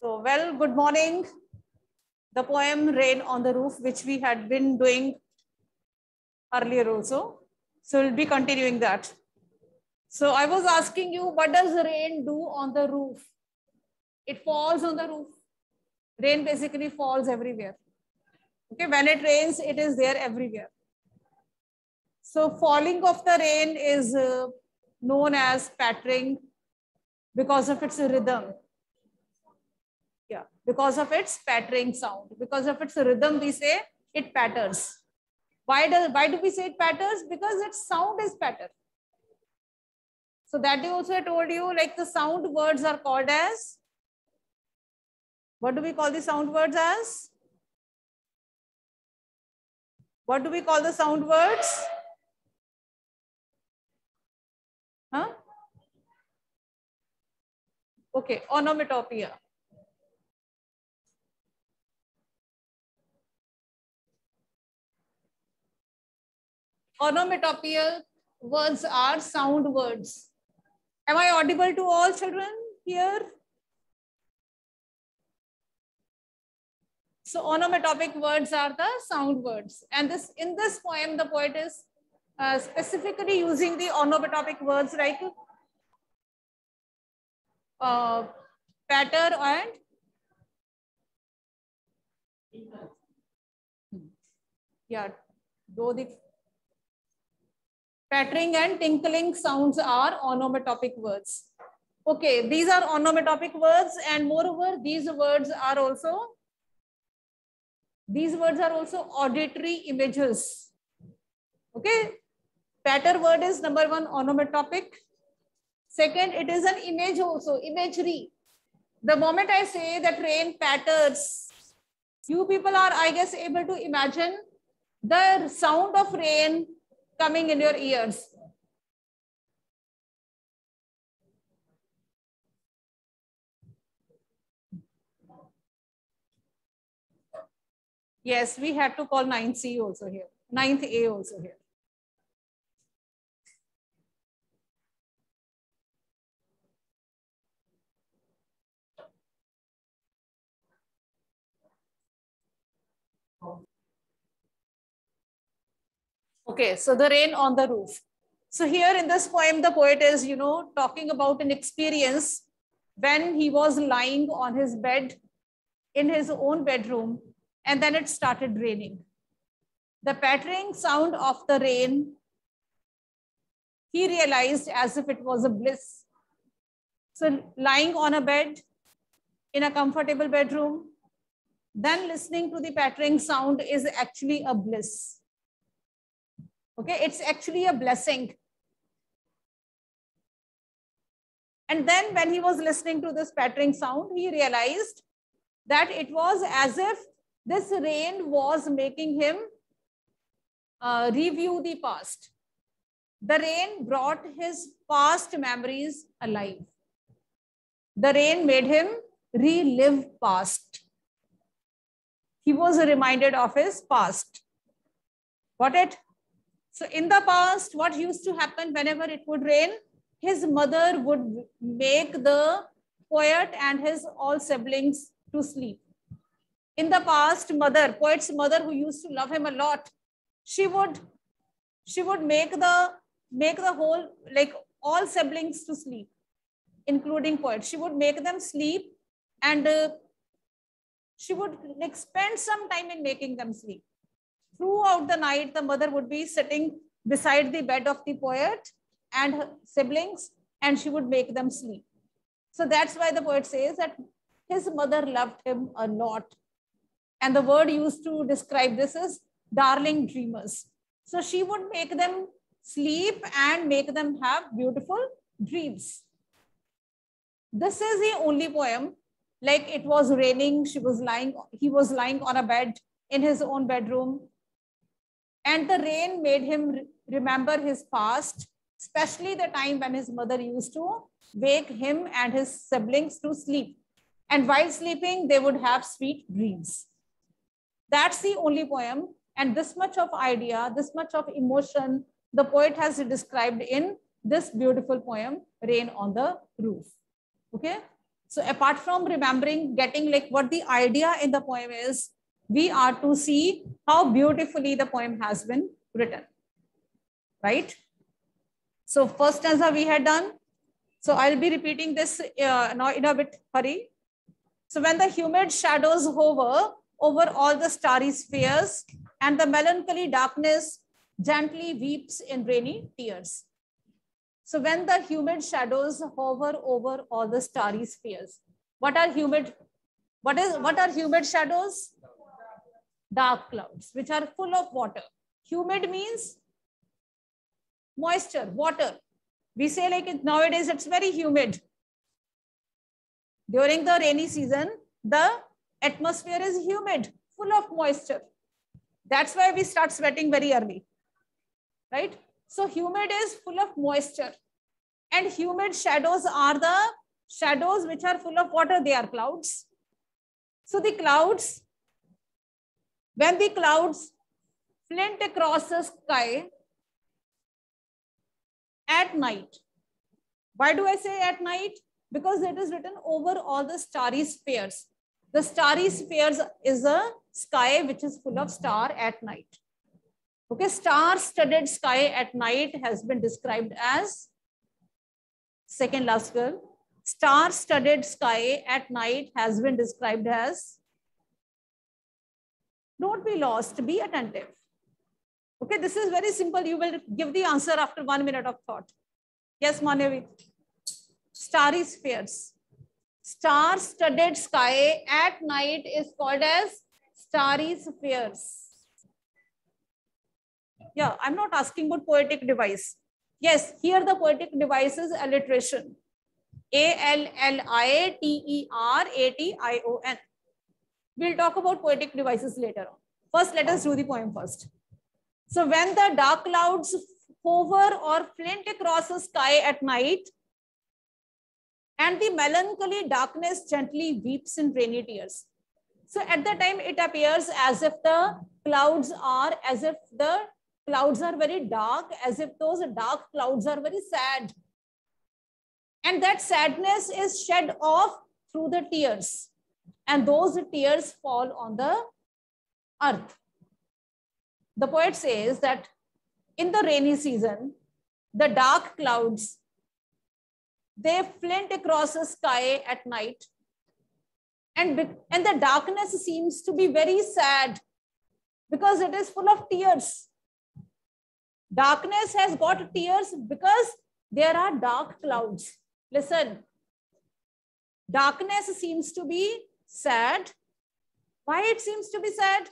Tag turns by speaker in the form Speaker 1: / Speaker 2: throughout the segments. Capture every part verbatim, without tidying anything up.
Speaker 1: So, well, good morning. The poem Rain on the Roof, which we had been doing earlier also. So, we'll be continuing that. So, I was asking you, what does rain do on the roof? It falls on the roof. Rain basically falls everywhere. Okay, when it rains, it is there everywhere. So, falling of the rain is uh, known as pattering because of its rhythm. Yeah, because of its pattering sound. Because of its rhythm, we say it patters. Why do, why do we say it patters? Because its sound is patter. So that day also I told you, like the sound words are called as, what do we call the sound words as? What do we call the sound words? Huh? Okay, onomatopoeia. Onomatopoeia words are sound words. Am I audible to all children here? So onomatopic words are the sound words. And this in this poem, the poet is uh, specifically using the onomatopic words like uh, patter and yeah, though the pattering and tinkling sounds are onomatopic words. Okay, these are onomatopic words, and moreover, these words are also these words are also auditory images. Okay, patter word is number one, onomatopic. Second, it is an image also, imagery. The moment I say that rain patters, you people are, I guess, able to imagine the sound of rain coming in your ears. Yes, we had to call ninth C also here, ninth A also here. Okay, so the rain on the roof. So here in this poem, the poet is, you know, talking about an experience when he was lying on his bed in his own bedroom, and then it started raining. The pattering sound of the rain, he realized as if it was a bliss. So lying on a bed in a comfortable bedroom, then listening to the pattering sound is actually a bliss. Okay, it's actually a blessing. And then when he was listening to this pattering sound, he realized that it was as if this rain was making him uh, review the past. The rain brought his past memories alive. The rain made him relive past. He was reminded of his past. Got it? So in the past, what used to happen whenever it would rain? His mother would make the poet and his all siblings to sleep. In the past, mother, poet's mother, who used to love him a lot, she would, she would make the make the whole, like all siblings to sleep, including poet. She would make them sleep, and uh, she would like spend some time in making them sleep. Throughout the night, the mother would be sitting beside the bed of the poet and her siblings, and she would make them sleep. So that's why the poet says that his mother loved him a lot. And the word used to describe this is darling dreamers. So she would make them sleep and make them have beautiful dreams. This is the only poem. Like it was raining, she was lying, he was lying on a bed in his own bedroom. And the rain made him re remember his past, especially the time when his mother used to wake him and his siblings to sleep. And while sleeping, they would have sweet dreams. That's the only poem. And this much of idea, this much of emotion, the poet has described in this beautiful poem, Rain on the Roof. Okay. So apart from remembering, getting like what the idea in the poem is, we are to see how beautifully the poem has been written, right? So first stanza we had done. So I'll be repeating this uh, now in a bit hurry. So when the humid shadows hover over all the starry spheres and the melancholy darkness gently weeps in rainy tears. So when the humid shadows hover over all the starry spheres, what are humid? What is what are humid shadows? Dark clouds, which are full of water. Humid means moisture, water. We say like it, nowadays it's very humid. During the rainy season, the atmosphere is humid, full of moisture. That's why we start sweating very early, right? So humid is full of moisture, and humid shadows are the shadows which are full of water. They are clouds. So the clouds, when the clouds flint across the sky at night. Why do I say at night? Because it is written over all the starry spheres. The starry spheres is a sky which is full of star at night. Okay, star-studded sky at night has been described as, second last girl, star-studded sky at night has been described as, don't be lost, be attentive. Okay, this is very simple. You will give the answer after one minute of thought. Yes, Manavi. Starry spheres. Star-studded sky at night is called as starry spheres. Yeah, I'm not asking about poetic device. Yes, here the poetic device is alliteration. A L L I T E R A T I O N. We'll talk about poetic devices later on. First, let us do the poem first. So when the dark clouds hover or flint across the sky at night, and the melancholy darkness gently weeps in rainy tears. So at the time, it appears as if the clouds are, as if the clouds are very dark, as if those dark clouds are very sad. And that sadness is shed off through the tears. And those tears fall on the earth. The poet says that in the rainy season, the dark clouds, they flint across the sky at night. And, and the darkness seems to be very sad because it is full of tears. Darkness has got tears because there are dark clouds. Listen, darkness seems to be sad. Why it seems to be sad?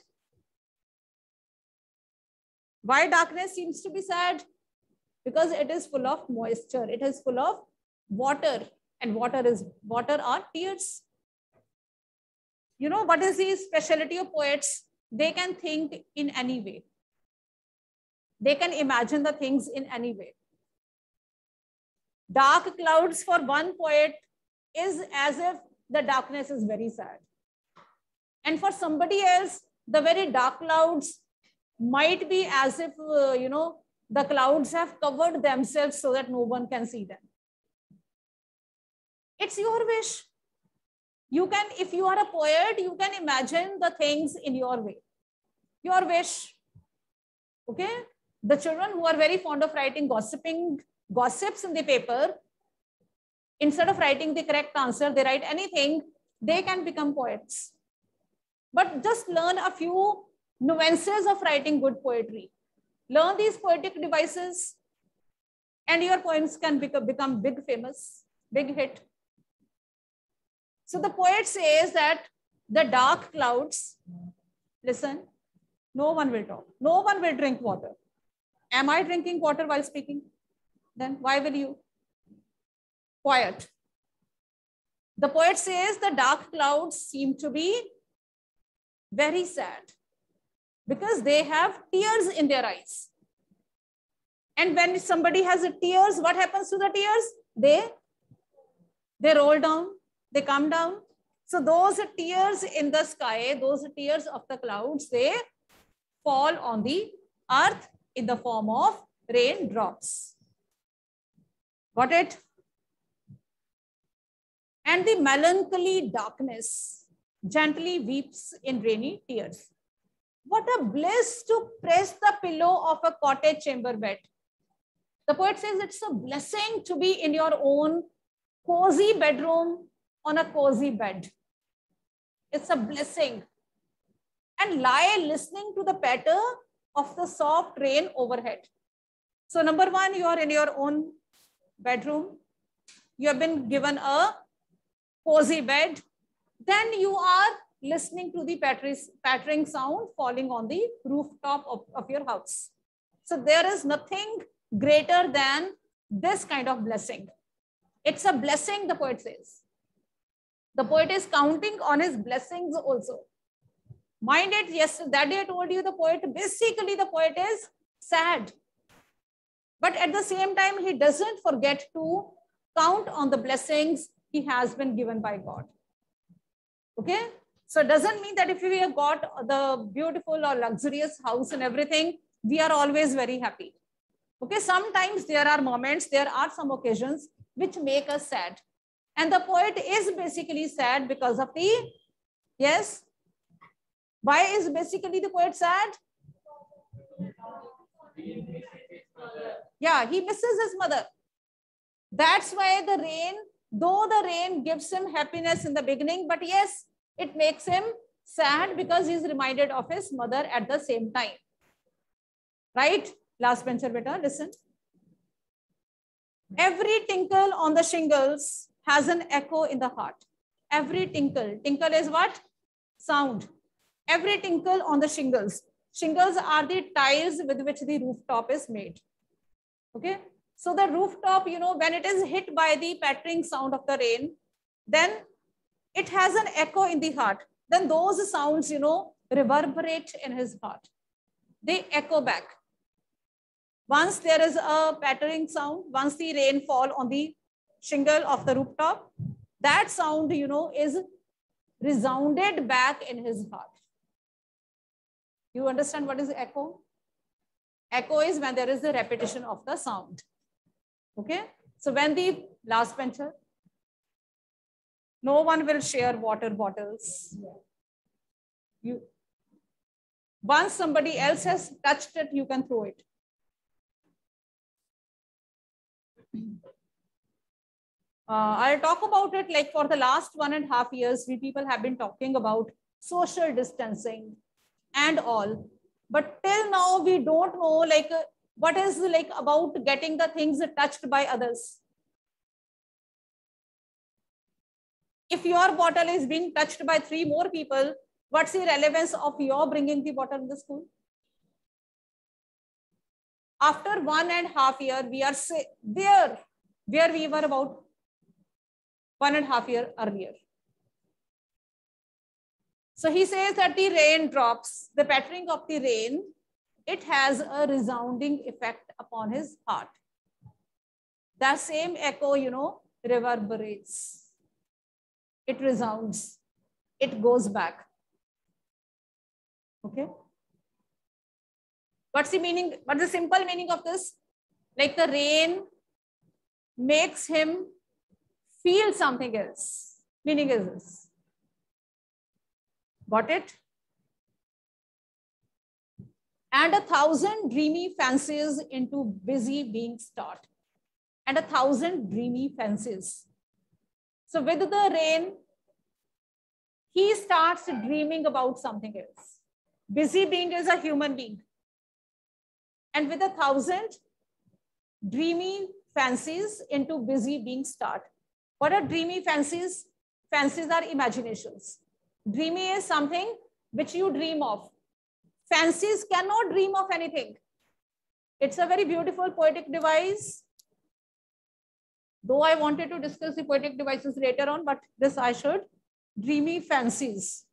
Speaker 1: Why darkness seems to be sad? Because it is full of moisture. It is full of water, and water is water are tears. You know what is the specialty of poets? They can think in any way. They can imagine the things in any way. Dark clouds for one poet is as if the darkness is very sad. And for somebody else, the very dark clouds might be as if, uh, you know, the clouds have covered themselves so that no one can see them. It's your wish. You can, if you are a poet, you can imagine the things in your way. Your wish. Okay? The children who are very fond of writing gossiping, gossips in the paper, instead of writing the correct answer, they write anything, they can become poets. But just learn a few nuances of writing good poetry. Learn these poetic devices, and your poems can become, become big famous, big hit. So the poet says that the dark clouds, listen, no one will talk. No one will drink water. Am I drinking water while speaking? Then why will you? Quiet. The poet says the dark clouds seem to be very sad because they have tears in their eyes. And when somebody has tears, what happens to the tears? They, they roll down, they come down. So those tears in the sky, those tears of the clouds, they fall on the earth in the form of raindrops. Got it? and the melancholy darkness gently weeps in rainy tears. What a bliss to press the pillow of a cottage chamber bed. The poet says it's a blessing to be in your own cozy bedroom on a cozy bed. It's a blessing. And lie listening to the patter of the soft rain overhead. So number one, you are in your own bedroom. You have been given a cozy bed. Then you are listening to the pattering sound falling on the rooftop of, of your house. So there is nothing greater than this kind of blessing. It's a blessing, the poet says. The poet is counting on his blessings also. Mind it, yes, that day I told you the poet, basically the poet is sad. But at the same time, he doesn't forget to count on the blessings he has been given by God. Okay? So it doesn't mean that if we have got the beautiful or luxurious house and everything, we are always very happy. Okay? Sometimes there are moments, there are some occasions which make us sad. And the poet is basically sad because of the, yes? Why is basically the poet sad? Yeah, he misses his mother. That's why the rain, though the rain gives him happiness in the beginning, but yes, it makes him sad because he's reminded of his mother at the same time. Right? Last bencher beta, listen. Every tinkle on the shingles has an echo in the heart. Every tinkle. Tinkle is what? Sound. Every tinkle on the shingles. Shingles are the tiles with which the rooftop is made. Okay. So the rooftop, you know, when it is hit by the pattering sound of the rain, then it has an echo in the heart. Then those sounds, you know, reverberate in his heart. They echo back. Once there is a pattering sound, once the rain fall on the shingle of the rooftop, that sound, you know, is resounded back in his heart. You understand what is echo? Echo is when there is a repetition of the sound. Okay. So when the last bencher, no one will share water bottles. You, once somebody else has touched it, you can throw it. Uh, I'll talk about it like for the last one and a half years, we people have been talking about social distancing and all. But till now, we don't know like uh, what is like about getting the things touched by others. If your bottle is being touched by three more people, what's the relevance of your bringing the bottle in the school? After one and a half year, we are say, there where we were about one and a half year earlier. So he says that the rain drops, the pattering of the rain, it has a resounding effect upon his heart. That same echo, you know, reverberates. It resounds. It goes back. Okay. What's the meaning? What's the simple meaning of this? Like the rain makes him feel something else. Meaning is this. Got it? And a thousand dreamy fancies into busy being start. And a thousand dreamy fancies. So with the rain, he starts dreaming about something else. Busy being is a human being. And with a thousand dreamy fancies into busy being start. What are dreamy fancies? Fancies are imaginations. Dreamy is something which you dream of. Fancies cannot dream of anything. It's a very beautiful poetic device. Though I wanted to discuss the poetic devices later on, but this I should. Dreamy fancies.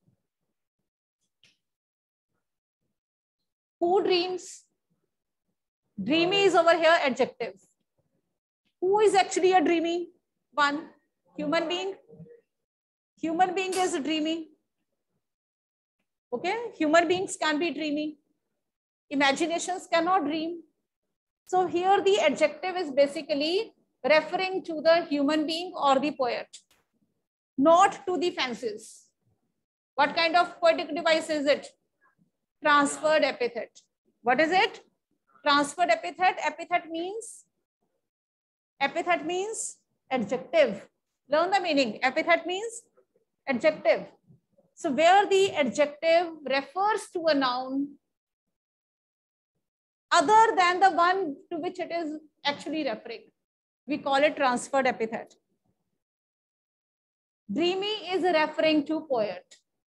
Speaker 1: Who dreams? Dreamy is over here adjective. Who is actually a dreamy one? Human being. Human being is dreamy. Okay, human beings can be dreamy. Imaginations cannot dream. So here the adjective is basically referring to the human being or the poet. not to the fences. What kind of poetic device is it? Transferred epithet. What is it? Transferred epithet. Epithet means, epithet means adjective. Learn the meaning. Epithet means adjective. So where the adjective refers to a noun other than the one to which it is actually referring, we call it transferred epithet. Dreamy is referring to poet.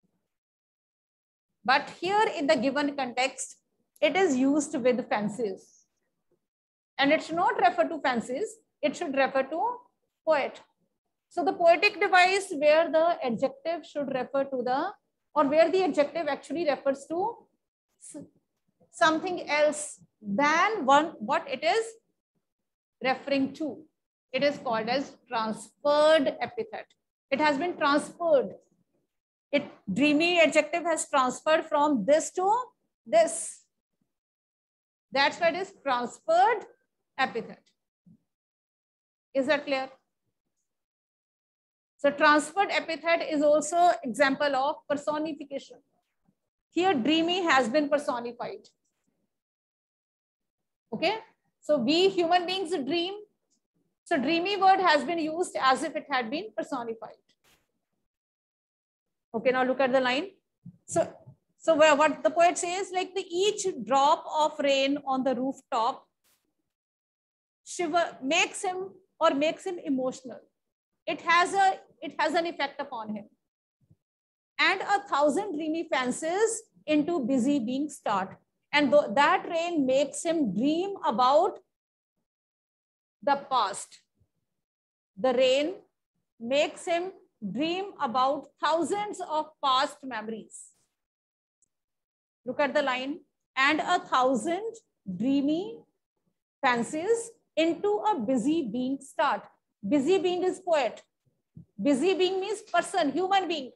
Speaker 1: But here in the given context, it is used with fences. And it should not refer to fences, it should refer to poet. So the poetic device where the adjective should refer to the, or where the adjective actually refers to something else than one what it is referring to, it is called as transferred epithet. It has been transferred. It dreamy adjective has transferred from this to this. That's why it is transferred epithet. Is that clear? So transferred epithet is also example of personification. Here dreamy has been personified. Okay. So we human beings dream. So dreamy word has been used as if it had been personified. Okay, now look at the line. So, so where what the poet says, like the each drop of rain on the rooftop shiver makes him or makes him emotional. It has a it has an effect upon him. And a thousand dreamy fancies into busy being start. And th that rain makes him dream about the past. The rain makes him dream about thousands of past memories. Look at the line. And a thousand dreamy fancies into a busy being start. Busy being is poet. Busy being means person, human being.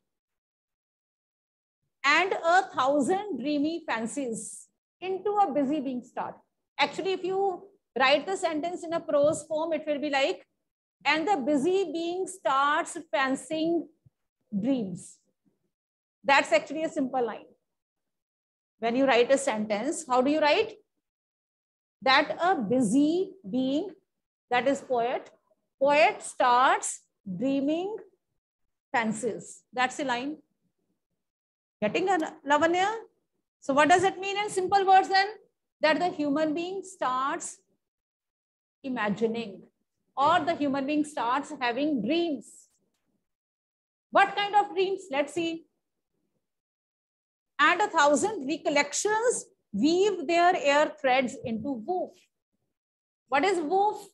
Speaker 1: And a thousand dreamy fancies into a busy being start. Actually, if you write the sentence in a prose form, it will be like, and the busy being starts fancying dreams. That's actually a simple line. When you write a sentence, how do you write? That a busy being, that is poet, poet starts dreaming fancies. That's the line. Getting a Lavanya? So what does it mean in simple words then? That the human being starts imagining, or the human being starts having dreams. What kind of dreams? Let's see. And a thousand recollections weave their air threads into woof. What is woof?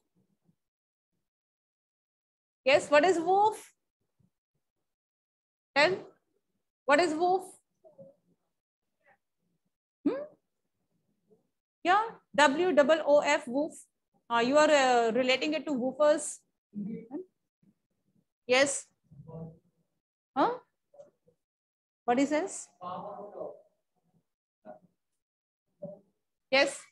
Speaker 1: Yes, what is woof? Tell. What is woof? Hmm? Yeah, W O O F, woof. Uh, you are uh, relating it to woofers. Yes. Huh? What is this? Yes.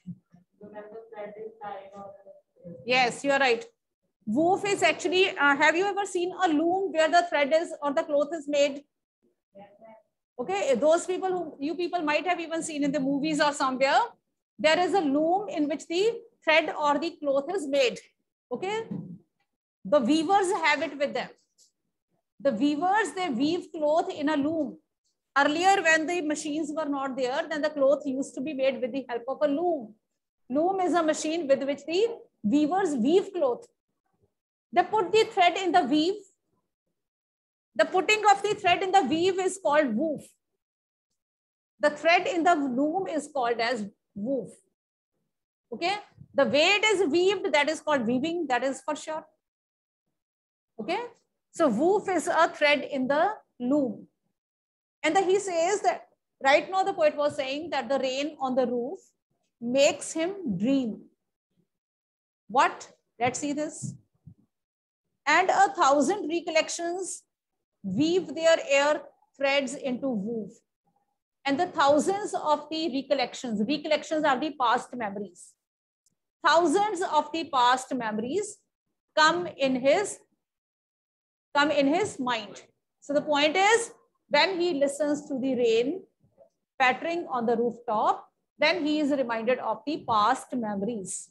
Speaker 1: Yes, you are right. Woof is actually, uh, have you ever seen a loom where the thread is or the cloth is made? Okay, those people who you people might have even seen in the movies or somewhere, there is a loom in which the thread or the cloth is made. Okay, the weavers have it with them. The weavers, they weave cloth in a loom. Earlier, when the machines were not there, then the cloth used to be made with the help of a loom. Loom is a machine with which the weavers weave cloth. They put the thread in the weave. The putting of the thread in the weave is called woof. The thread in the loom is called as woof. Okay. The way it is weaved, that is called weaving. That is for sure. Okay. So woof is a thread in the loom. And then he says that right now the poet was saying that the rain on the roof makes him dream. What? Let's see this. And a thousand recollections weave their air threads into woof. And the thousands of the recollections, recollections are the past memories. Thousands of the past memories come in his come in his mind. So the point is, when he listens to the rain pattering on the rooftop, then he is reminded of the past memories.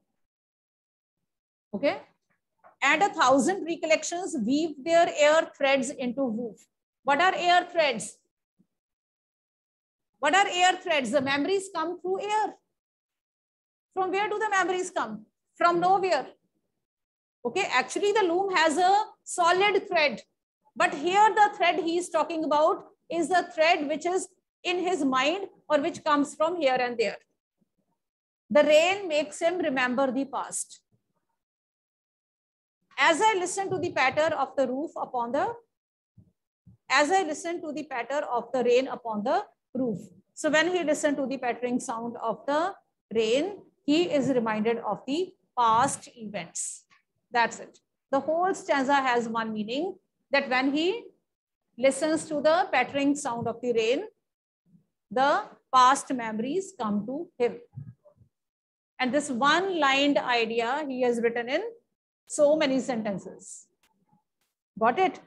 Speaker 1: Okay. And a thousand recollections weave their air threads into woof. What are air threads? What are air threads? The memories come through air. From where do the memories come? From nowhere. Okay, actually the loom has a solid thread, but here the thread he is talking about is the thread which is in his mind or which comes from here and there. The rain makes him remember the past. As I listen to the patter of the roof upon the, as I listen to the patter of the rain upon the roof. So when he listened to the pattering sound of the rain, he is reminded of the past events. That's it. The whole stanza has one meaning, that when he listens to the pattering sound of the rain, the past memories come to him. And this one-lined idea he has written in so many sentences. Got it?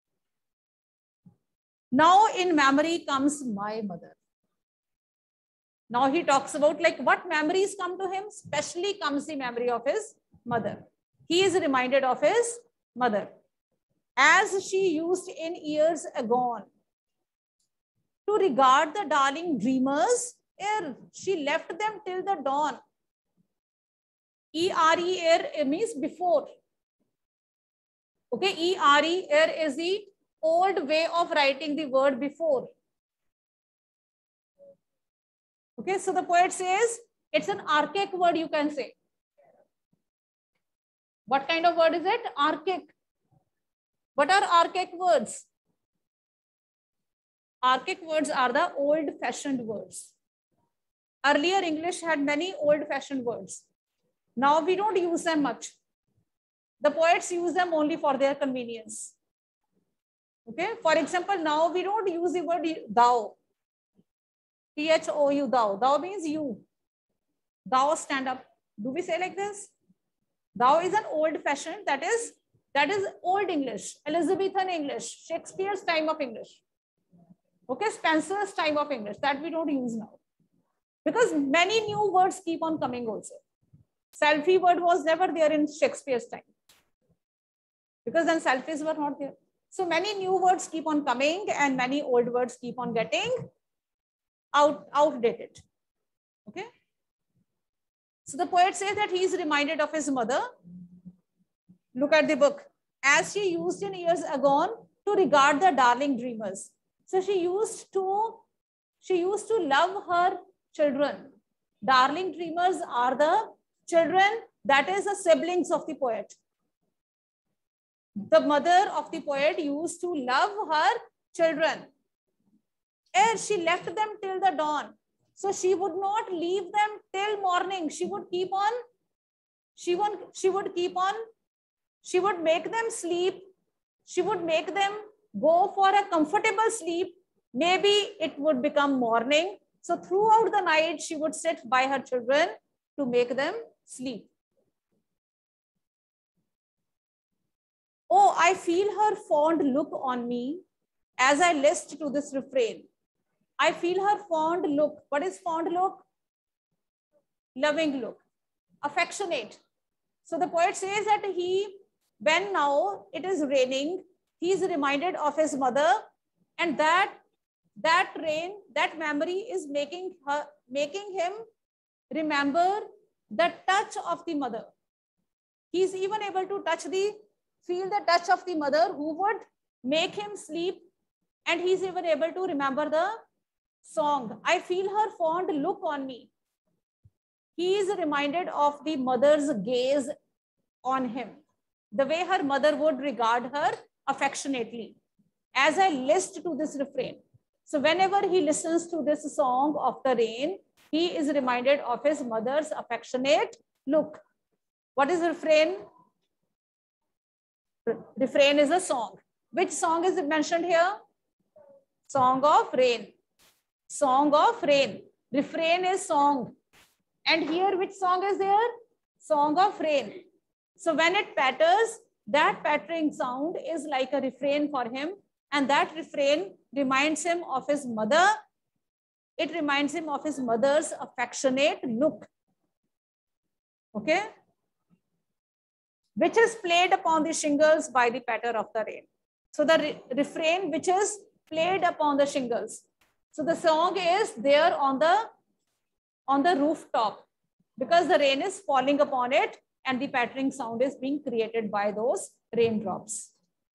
Speaker 1: Now in memory comes my mother. Now he talks about like what memories come to him, especially comes the memory of his mother. He is reminded of his mother. As she used in years agone to regard the darling dreamers, ere she left them till the dawn. E R E ere means before. Okay, E R E ere is the old way of writing the word before. Okay, so the poet says it's an archaic word, you can say. What kind of word is it? Archaic. What are archaic words? Archaic words are the old-fashioned words. Earlier, English had many old-fashioned words. Now we don't use them much. The poets use them only for their convenience. Okay, for example, now we don't use the word thou. T H O U, thou. Thou means you. Thou stand up. Do we say like this? Thou is an old-fashioned, that is, that is old English, Elizabethan English, Shakespeare's time of English. Okay, Spencer's time of English, that we don't use now. Because many new words keep on coming also. Selfie word was never there in Shakespeare's time. Because then selfies were not there. So many new words keep on coming and many old words keep on getting out, outdated. Okay. So the poet says that he is reminded of his mother. Look at the book. As she used in years agone to regard the darling dreamers. So she used to, she used to love her children. Darling dreamers are the children, that is the siblings of the poet. The mother of the poet used to love her children. Ere she left them till the dawn. So she would not leave them till morning. She would keep on, she would, she would keep on, she would make them sleep. She would make them go for a comfortable sleep. Maybe it would become morning. So throughout the night, she would sit by her children to make them sleep. Oh, I feel her fond look on me as I list to this refrain. I feel her fond look. What is fond look? Loving look. Affectionate. So the poet says that he, when now it is raining, he is reminded of his mother, and that, that rain, that memory is making her, making him remember the touch of the mother. He is even able to touch the, feel the touch of the mother who would make him sleep, and he is even able to remember the song. I feel her fond look on me. He is reminded of the mother's gaze on him, the way her mother would regard her affectionately. As I list to this refrain. So whenever he listens to this song of the rain, he is reminded of his mother's affectionate look. What is the refrain? Refrain is a song. Which song is mentioned here? Song of rain. Song of rain. Refrain is song. And here which song is there? Song of rain. So when it patters, That pattering sound is like a refrain for him, and that refrain reminds him of his mother. It reminds him of his mother's affectionate look, okay, which is played upon the shingles by the patter of the rain. So the re refrain which is played upon the shingles. So the song is there on the on the rooftop because the rain is falling upon it and the pattering sound is being created by those raindrops.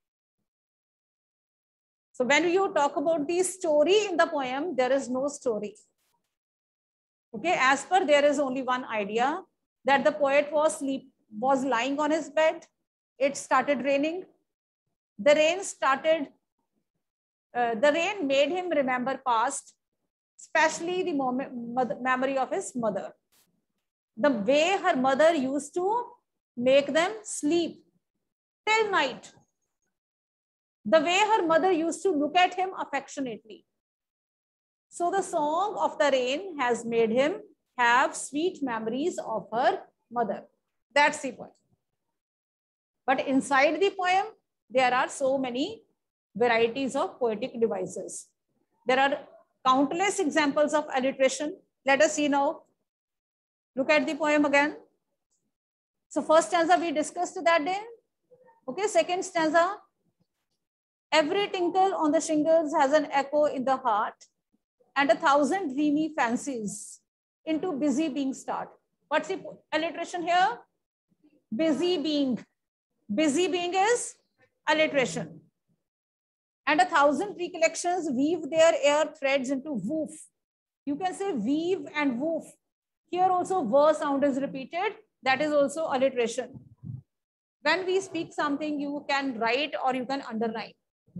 Speaker 1: So when you talk about the story in the poem, there is no story. Okay, as per there is only one idea that the poet was sleep was lying on his bed. It started raining. The rain started, uh, the rain made him remember past, especially the moment, memory of his mother. The way her mother used to make them sleep till night. The way her mother used to look at him affectionately. So the song of the rain has made him have sweet memories of her mother. That's the point. But inside the poem, there are so many varieties of poetic devices. There are countless examples of alliteration. Let us see now. Look at the poem again. So first stanza we discussed that day. Okay, second stanza. Every tinkle on the shingles has an echo in the heart, and a thousand dreamy fancies into busy being start. What's the alliteration here? Busy being. Busy being is alliteration. And a thousand recollections weave their air threads into woof. You can say weave and woof. Here also ver sound is repeated. That is also alliteration. When we speak something, you can write or you can underline.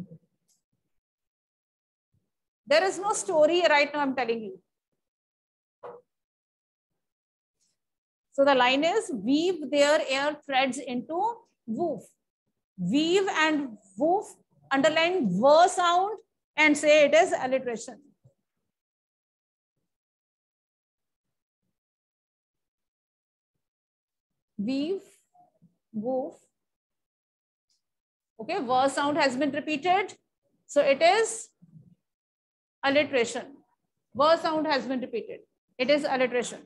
Speaker 1: There is no story right now, I'm telling you. So the line is weave their air threads into woof. Weave and woof, underline ver sound and say it is alliteration. Weave, woof. Okay, ver sound has been repeated. So it is alliteration. Ver sound has been repeated. It is alliteration.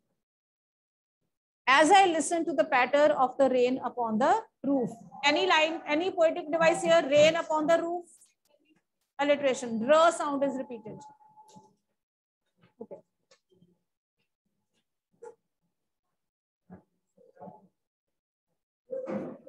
Speaker 1: As I listen to the patter of the rain upon the roof. Any line, any poetic device here, rain upon the roof. Alliteration. R sound is repeated. Okay.